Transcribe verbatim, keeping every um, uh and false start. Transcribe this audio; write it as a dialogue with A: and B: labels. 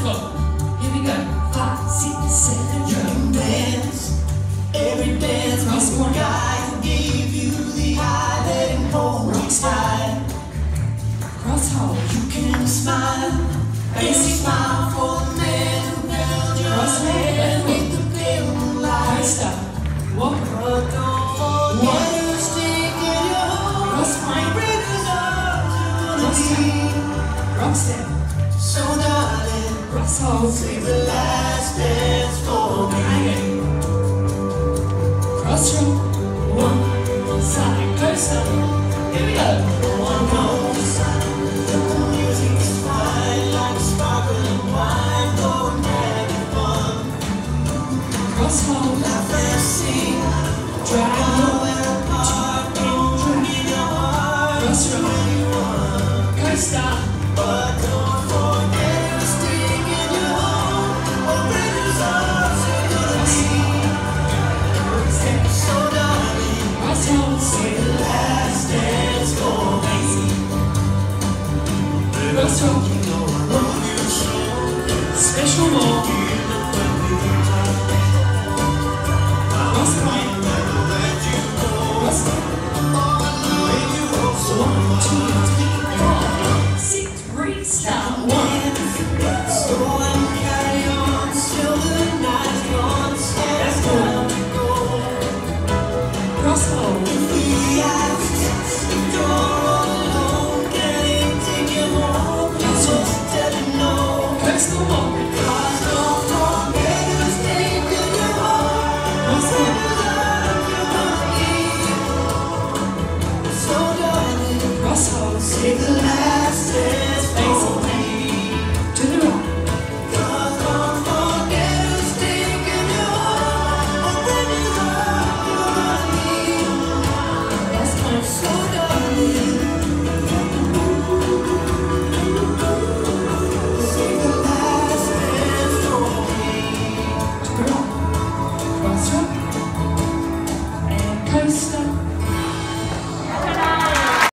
A: go. Here we go. Five, six, seven.
B: You can dance. Every dance
A: Cross
B: one
A: one.
B: guy who gave you the eye, let him hold you tight.
A: Cross hold.
B: You can smile. Any smile for the man who held your
A: Cross hold.
B: hand
A: Left
B: with the pale
A: Don't
B: moonlight.
A: stop. Walk.
B: But don't forget
A: One.
B: to stick in your home.
A: Cross
B: My
A: one.
B: brother's arms are gonna
A: Cross
B: be.
A: Rock step.
B: So darling,
A: Cross hold.
B: save the last dance for me.
A: Cross roll. One. Side coaster. Here we go.
B: One goes. The music's fine like sparkling wine, going back and forth.
A: Cross hold.
B: Laugh and sing,
A: Drag roll.
B: nowhere apart. Don't give your heart
A: Cross
B: to
A: roll.
B: anyone,
A: Coaster.
B: but don't forget to stick in your home. Or brother's arms are gonna be. So darling,
A: Cross hold.
B: save the last dance for me.
A: Cross roll.